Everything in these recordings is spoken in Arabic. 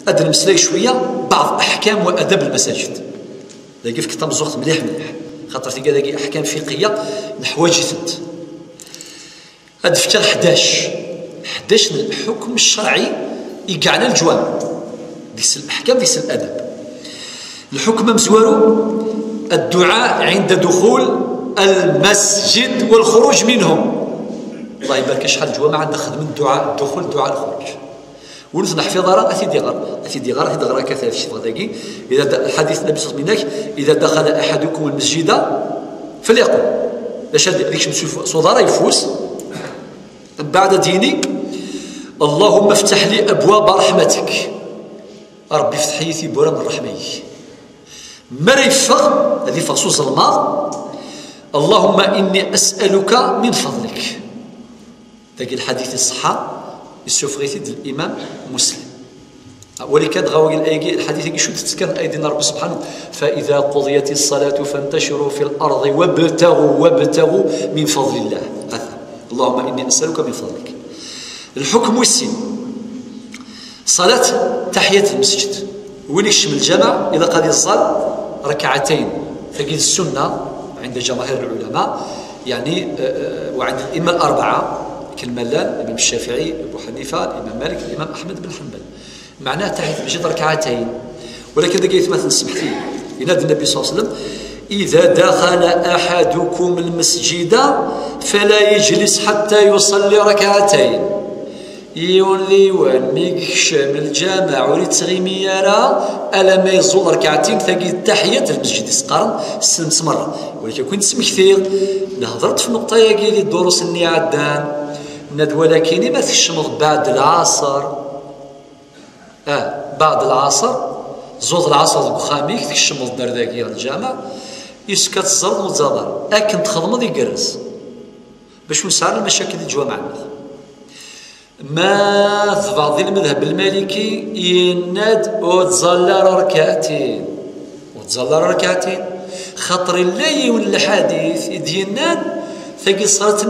هاد المسألة شوية بعض أحكام وأدب المساجد لاقي في كتاب الزهد مليح خاطر تلقى لاقي أحكام فقهية الحواجث هاد فتح 11 الحكم الشرعي يقعنا الجوامع ديس الأحكام ديس الأدب. الحكم مزوارو الدعاء عند دخول المسجد والخروج منه. الله يبارك شحال الجوامع عندها خدمة الدعاء الدخول الدعاء الخروج ولز نحفظ راه أثي غار غرا كثير شي فداكي إذا الحديث النبي صلى الله عليه وسلم إذا دخل أحدكم المسجد فليقل باش هذيك صدارة يفوس بعد ديني اللهم افتح لي أبواب رحمتك ربي افتح لي ثيبورا من رحمتك مريفة هذه فصوص الماء اللهم إني أسألك من فضلك. تلقى الحديث الصحة السفريتي ديال الإمام مسلم ولكن غاوي الآية الحديث شو تتكلم أيدينا رب سبحانه فإذا قضيت الصلاة فانتشروا في الأرض وابتغوا من فضل الله. اللهم إني أسألك من فضلك. الحكم والسن صلاة تحية المسجد وين يشمل الجمع إذا قد يصل ركعتين فقيل السنة عند جماهير العلماء يعني وعند الأئمة الأربعة كالملال الإمام الشافعي أبو حنيفة الإمام مالك الإمام أحمد بن حنبل معناه تحية المسجد ركعتين ولكن دقيت مثلا سمحتي ينادي النبي صلى الله عليه وسلم إذا دخل أحدكم المسجد فلا يجلس حتى يصلي ركعتين يولي وانميك شامل الجامع وليت تغيميارا ألا ما يزول ركعتين تلاقي تحية المسجد يسقرن سلمت مرة ولكن كنت سم كثير نهضرت في نقطة ياكي لي الدروس اللي عدان ولكن ما تشمض بعد العصر بعد العصر زود العصر الخاميك تكشمض دار ذاكي الجامع يسكت الزرد وتزادر أكن تخدم يقرز باش نسعر المشاكل اللي جوا معنا. ما في بعض المذهب المالكي يناد وتزلر ركعتين خاطر اللي والحديث يناد ثقي صلاة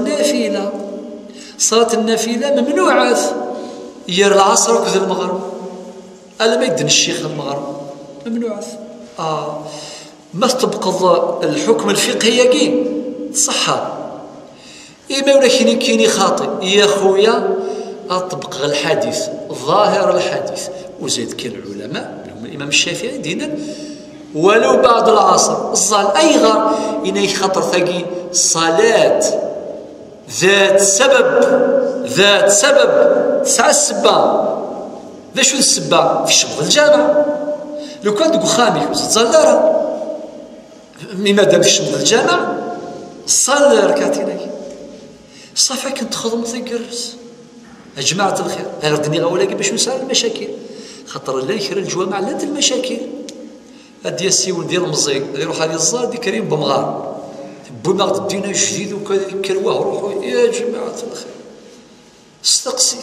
النافلة ممنوعة ير العصر وكذا المغرب ألا ما يدن الشيخ المغرب ممنوعة ما تبقى الحكم الفقهي كي صحة إما ولكن كيني خاطئ يا خويا أطبق الحديث ظاهر الحديث وزيد كان العلماء منهم الإمام الشافعي دينا ولو بعد العصر الظال أي غار إني خاطر ثقي صلاة ذات سبب تسعى السبة ذا شو السبة في شغل الجامع لو كان تقول خامي تزلارة مما دام في شغل الجامع صلى ركعتين صافي كنت خدم تيقرس يا جماعة الخير غردني غولاكي باش نسال المشاكل خاطر لا يخرج الجوامع لا المشاكل هادي السيول ديال المزيق يروح هذه الزار دي كريم بمغار بمغار الدين جديد وكذا كرواه روحوا يا جماعة الخير استقصيت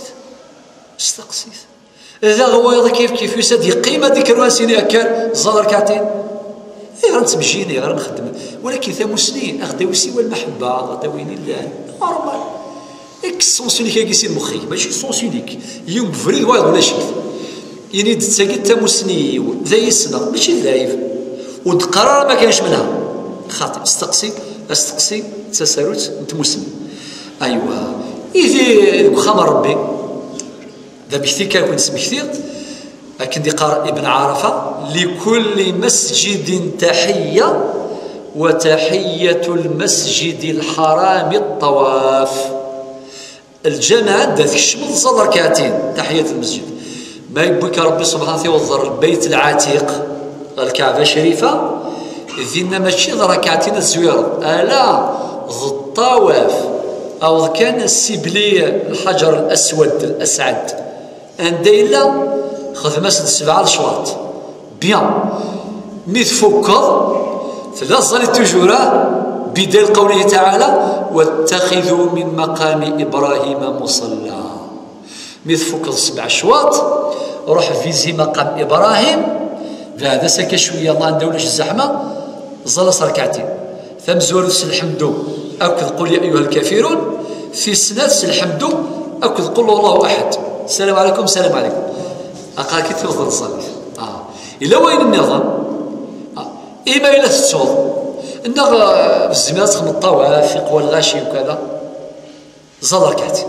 إذا غوايض كيف يسد يقيم هذيك الرواسيني أكل زال ركعتين غير نتمجيني غير نخدم ولكن ثمو سنين أخداو سوى المحبة غداوين الله نورمال السونسينيك يسير مخي ماشي سونسينيك يوم بفريد وايض ولا شيء يعني تساقي تامو سني ذا يسنى ماشي ذايف والقرار ما كانش منها خاطئ استقصي تسارت انت مسلم ايوا إذا خمر ربي ذا بكثير كان نسمي كثير لكن دي قارئ ابن عرفة لكل مسجد تحية وتحية المسجد الحرام الطواف. الجامع ذات الشمل صلى ركعتين تحية المسجد ما يبوك ربي سبحانه وتعالى البيت العتيق الكعبة الشريفة ذينا ماشي ركعتين الزويرة ألا ذو الطواف أو كان السبلي الحجر الأسود الأسعد أنديلا خذ مسجد 7 أشواط بيان ميت فكر ثلاث صلي تجورا بدل قوله تعالى واتخذوا من مقام إبراهيم مصلى ميت فكر 7 أشواط روح فيزي مقام إبراهيم هذا سكا شوية الله ندولش الزحمة زلص ركعتين ثم زور الحمدو أكد قل يا أيها الكافرون في سنة الحمدو أكد قل الله أحد السلام عليكم أقا كي توصل تصلي إلا وين النظام إما إلا تتصوض إنك بالزمانات تخدم الطواف في قوى الغاشي وكذا زاد ركعتين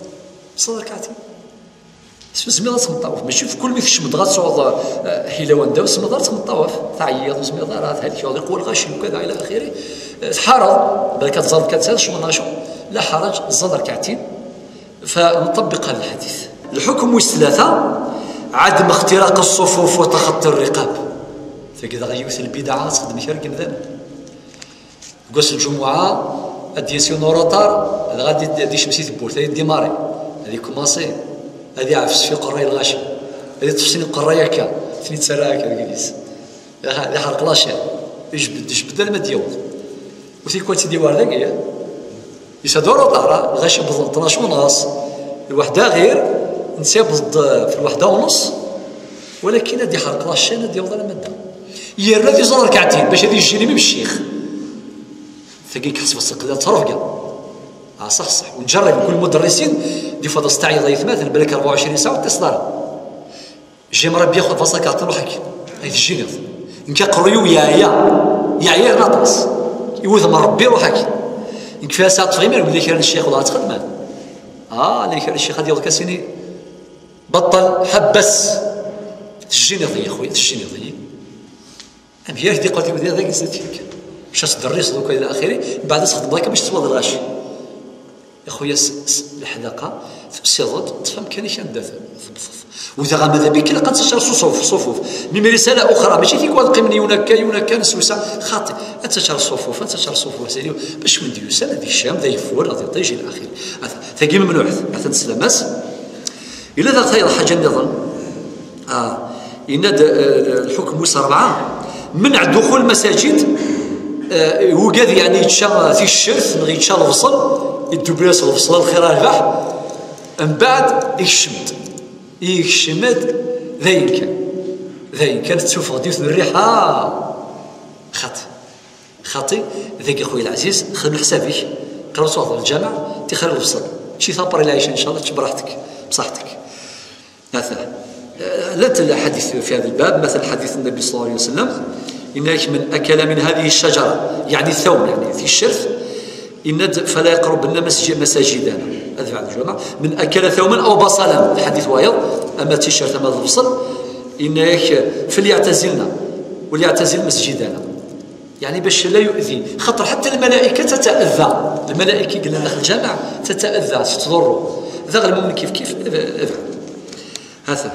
في الزمانات تخدم الطواف ماشي في كل ما فيش مدغات صوض حيلوان دا وسمدار تخدم الطواف تعيط وسمدارات هذيك قوى الغاشي وكذا إلى آخره تحرض بالك تزاد كتسال شو ناشو لا حرج زاد ركعتين. فنطبق هذا الحديث. الحكم ثلاثة: عدم اختراق الصفوف وتخطي الرقاب. فكذا غيوث البدعة تخدم شرك مثلا قوس الجمعة أدي سيونو روطار هذا غادي شمسي تبورت هذه ديماري هذه كوماسي هذه عفس في قرايه الغاشي هذه تفصيل قرايه كا ثني تسراك هذا كيس هذه حرق لاشين يجبد ما ديال وثي كواتي ديوار ذاك يسادو روطار الغاشي ب 12 ونص الوحده غير نسيب في الوحده ونص ولكن هذه حرق لاشين ديال ولا ماده هي الذي زار ركعتين باش هذه يجيني من الشيخ ثقي كحسب الصقل تصرف كاع صح ونجرب كل المدرسين دي فضل استعيض يثمات بالك 24 ساعه وتصدر جي مربي ياخذ فصل كاع روحك هذه الجينات انك قريو يا ناقص يوث مربي روحك انك فيها ساعه تفهمين ولا كان الشيخ والله تخدم اللي كان الشيخ ديال كاسيني بطل حبس الجينات يا خويا الجينات ام هي هذه قلت لي هذاك زيتك باش تدرس دوك الى اخره بعد تخدم ضاك باش تصوض الغاشي يا خويا الحداقه تبسيض تفهم كان يشد واذا ماذا بك لا قد تشر صفوف مما رساله اخرى ماشي فيك والقمني هناك نسوسه خاطئ تشر صفوف سيدي باش من ديوسان هذه الشام ذا يفور هذا يطيج الى اخره ثقيل ممنوع حتى نسلمس الى ذا خير حاجه نظن يناد الحكم وصل 4 منع دخول المساجد وقاد يعني يتشا في الشرف نغي يتشا الفصل يدبلاس الفصل الخير البح من بعد يكشمد ذاين كانت تشوف غديوث الريحه خاطي ذاك اخويا العزيز خدم حسابك قرا صوت الجامع تخير الفصل شي ثابر العيش ان شاء الله براحتك بصحتك. مثلا لا الحديث في هذا الباب مثل حديث النبي صلى الله عليه وسلم إنك من أكل من هذه الشجرة يعني الثوم يعني في الشرف إن فلا يقربن مساجدنا هذا بعد الجمعة من أكل ثوما أو بصلا الحديث وايض أما تيشرت أما البصل إنك فليعتزلنا وليعتزل مسجدنا يعني باش لا يؤذي خطر حتى الملائكة تتأذى الملائكة قلنا داخل الجامع تتأذى تضر ذا المؤمن كيف هذا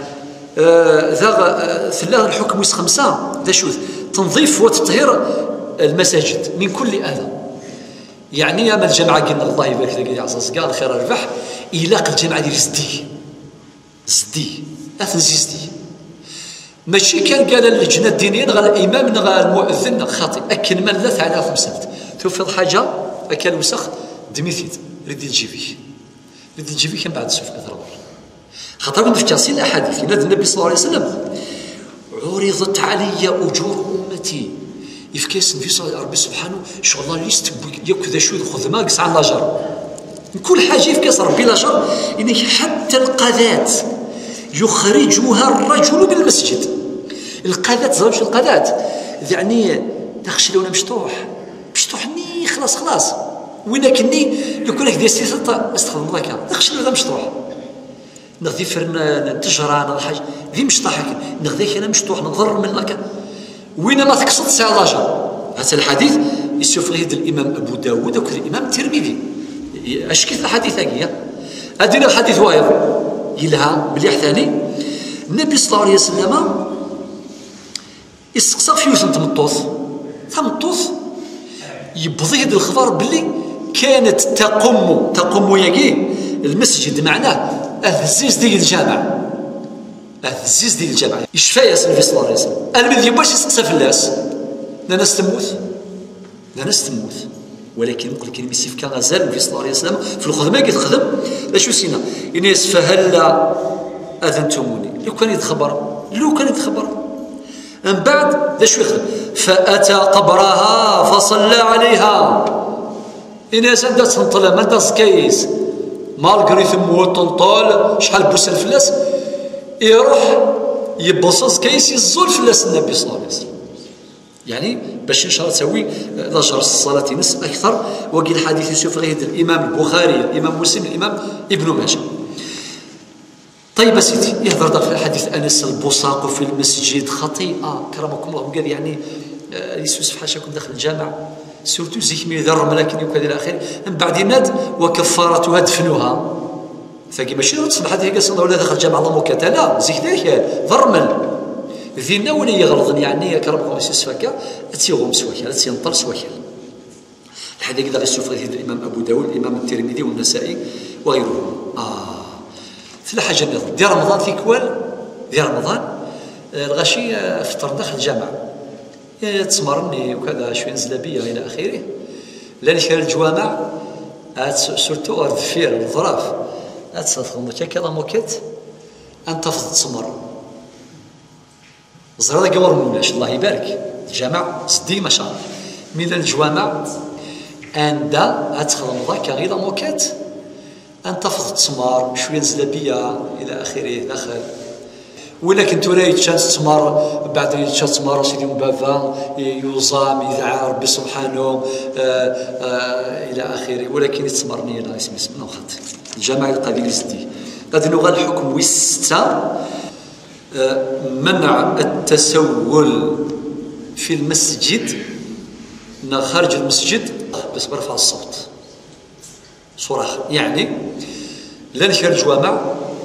ذا ثلاث الحكم 5 ذا شوذ تنظيف وتطهير المساجد من كل أذى يعني يا ما الجامعة قلنا الله يبارك لك يا عزاز قال خير الربح إلاق الجامعة ديال زدي زدي ماشي كان قال اللجنة الدينية غير الإمام غير المؤذن خاطئ أكل من لا تعالى في مسألة توفي حاجة أكل وسخ دميثيت ردي تجيبي كان بعد سوف أثر خاطر من في تفسير الأحاديث ينادي النبي صلى الله عليه وسلم عرضت علي أجور أمتي يفكاس في ربي سبحانه شو الله ليست ياكل شو خذ ما قص عن لاجر كل حاجة يفكاس ربي لاجر إنك حتى القذات يخرجها الرجل بالمسجد القذات زوج القذات يعني داخل لونا مشطوح ني خلاص وينك ني يكون هكذا سياسة استخدم ذاك داخل لونا مشطوح نغذي فرن تجران ولا حاجه ذي مشطح نغذيك انا مشطوح نضر من هكا وين ما تقصد ساعه لاجا هذا الحديث يسوف غير الامام ابو داود وكذا الامام الترمذي اش كيف الحديث هكذا ادينا الحديث وايض يلها مليح ثاني النبي صلى الله عليه وسلم استقصى في وسط تمطوث يبضي هذا الخبر باللي كانت تقم ياكي المسجد معناه الزيز ديال الجامع يشفى يا النبي صلى الله عليه وسلم انا ما يبغاش يسقسى في الناس لا ناس تموت ولكن نقول لك المسيف كان غزال النبي صلى الله عليه وسلم في الخدمه كيتخدم لا سينا الناس فهلا اذنتموني لو كان يتخبر من بعد شو يخدم فاتى قبرها فصلى عليها الناس عندها تنطلع ما عندها كيس مالغري ثمو طنطال شحال بوس الفلاس يروح يبصص كيس الزول في النبي صلى الله عليه وسلم. يعني باش ان شاء الله تسوي ضجر الصلاة نص اكثر. وقيل الحديث يوسف غير الامام البخاري الامام مسلم الامام ابن ماجه. طيب سيدي يهضر في حديث انس البصاق في المسجد خطيئه كرمكم الله. قال يعني يوسف حاشاكم داخل الجامع سورتو زيكمي ذر ملاكني وكذا الى اخره. من بعد يناد وكفارتها دفنها. فكي ماشي تصبح هذه قصه ولا داخل الجامع الله مكتا لا زيك ذاك ضرمل ذينا ولا يغلظن يعني كرمكم يوسف فكا تيغوم سواكل تينطر سواكل. الحديث كذا غيسوف غير الامام ابو داود الامام الترمذي والنسائي وغيرهم. ثلاث حاجه نظام ديال رمضان في كوال ديال رمضان الغاشي فطر داخل الجامع تسمرني وكذا شويه نزلابيه الى اخره. لا نشري الجوامع سورتو الذفير الظراف تصدقوا كذا موكت انت تفض تسمر زرا قبر مناش الله يبارك الجامع سدي ما شاء الله من الجوامع اندا اتخدم ذاك غير موكت انت تفض تسمر شويه نزلابيه الى اخره داخل. ولكن تراي تشانس تمر بعد تشانس تمر سيدي مبافا يوصام يدعى ربي سبحانه الى اخره. ولكن يتسمرني لا اسمي اسمنا وخط الجامع القبيل سدي قد نغى الحكم وستة منع التسول في المسجد خارج المسجد بس برفع الصوت صراخ. يعني لا نشر الجوامع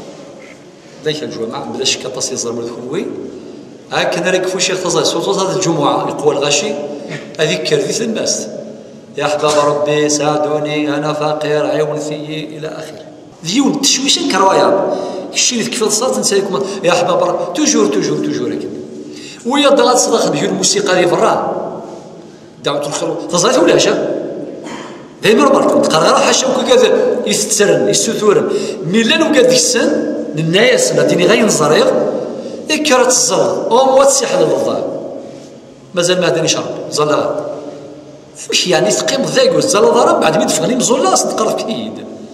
ذاك الجمعة بلا شك تصير ضرب الخوي هاكنا راكفوا شيخ تصل صوت هذه الجمعة القوى الغاشي هذيك كرديت الناس يا احباب ربي ساعدوني انا فقير عيون ثيي الى اخره. ديون تشويشه كروايا الشيء اللي تكفي الصلاه نسى لكم يا احباب ربي توجور هكذا. ويا ضغط صدق بجور الموسيقى اللي برا دعوه الخير تصليت ولا شا دائما بركم تقرا حاشا وكذا يسترن يستثورن ميلان وقاد في السن الناس الذين غير نزريغ كرات الزلط او موات السحل للظاهر مازال ما هداني شرب زلا فاش يعني تقيم ذاك الزلا ضرب بعد ما تفغني مزولا تقرب كيد.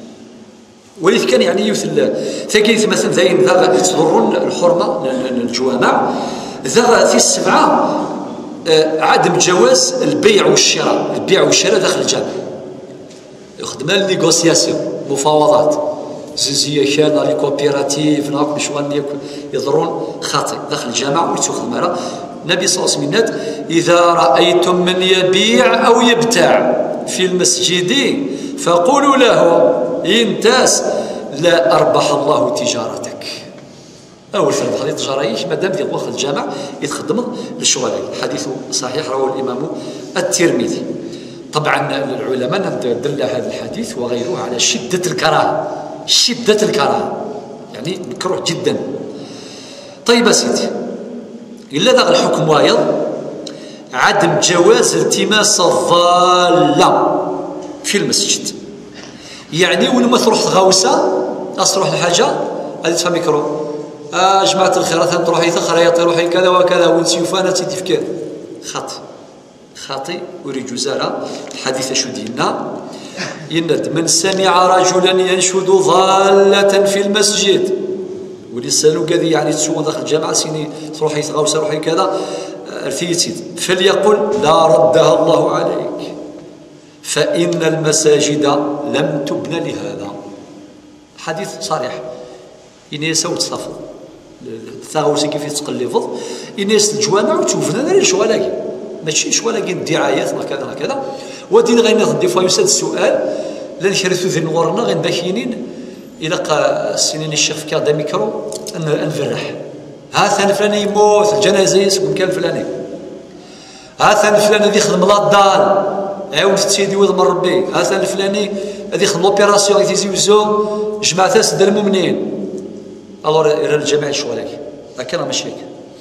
وليت كان يعني يوثل ثقيل مثلا زين ذا تضرون الحرمه الجوامع ذا في السبعه عدم جواز البيع والشراء داخل الجامع. يخدم النيغوسياسيون مفاوضات زنزيه كان لي كوبيراتيف ناك شوان يضرون خاطئ داخل الجامع وتاخذ مرة النبي صلى الله عليه وسلم اذا رايتم من يبيع او يبتاع في المسجد فقولوا له انتاس لا اربح الله تجارتك. اول فرد هذه التجاره مادام ديال واخد الجامع يتخدم للشغل. الحديث صحيح رواه الامام الترمذي. طبعا العلماء دل هذا الحديث وغيره على شده الكراهه يعني مكروه جدا. طيب سيدي الا ذا الحكم وايض عدم جواز التماس الضاله في المسجد. يعني وين ما تروح غوسه تروح لحاجه هذه تفهم ميكرو جماعه الخيرات تروحي تخريط تروحي كذا وكذا ونسيوفانا تيدي في كذا خاطئ وريجو زارا الحديث شو دينا يند من سمع رجلا ينشد ضالة في المسجد ولسانو كذي يعني تسوق داخل الجامعة سيني تروحي تغوص روحي كذا ارثيتي فليقل لا ردها الله عليك فإن المساجد لم تبنى لهذا. حديث صريح إنيس وتصفى الثغوسي كيف يتقلفض إنيس الجوامع وتشوفنا ناري شغلاكي ماشي شغلاكي الدعايات وكذا كذا. ودين غير ناخذ ديفا يسال السؤال لا نشرثو ذي نورنا غير باكينين الى السنين الشيخ في كاع ميكرو نفرح ها ثاني فلان يموت الجنازه يسكن كان فلاني ها ثاني فلان هذا يخدم لا الدار عاود سيدي ويضمن ربي ها ثاني الفلاني هذا يخدم لوبيراسيون يتيزيوزو جماعه تاس دار المؤمنين الوغ الى الجماعه الشغلاك هكا راه ماشي هكا.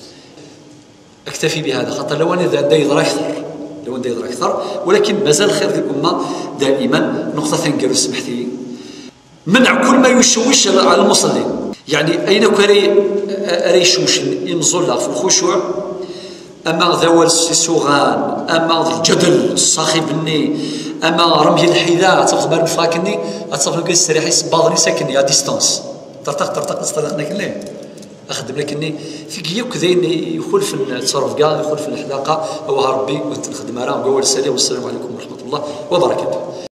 اكتفي بهذا خاطر لو انا دا يضرا اكثر ولكن مازال خير الامه دائما. نقطه ثانيه قالوا سمحتي منع كل ما يشوش على المصلين. يعني اين ريشوش يمزل في الخشوع اما ذوال السوغان اما الجدل الصاخب الني اما رمي الحذاء تاخذ بال فاكني تصفن كيستريح يصباغني ساكني ا ديستانس طرطق نستلقنا كليه اخدم لكني فيك ياك ذين يخلف التصرف كاع يخلف الحلاقه هو ربي ونخدم راه نقول السلام والسلام عليكم ورحمه الله وبركاته.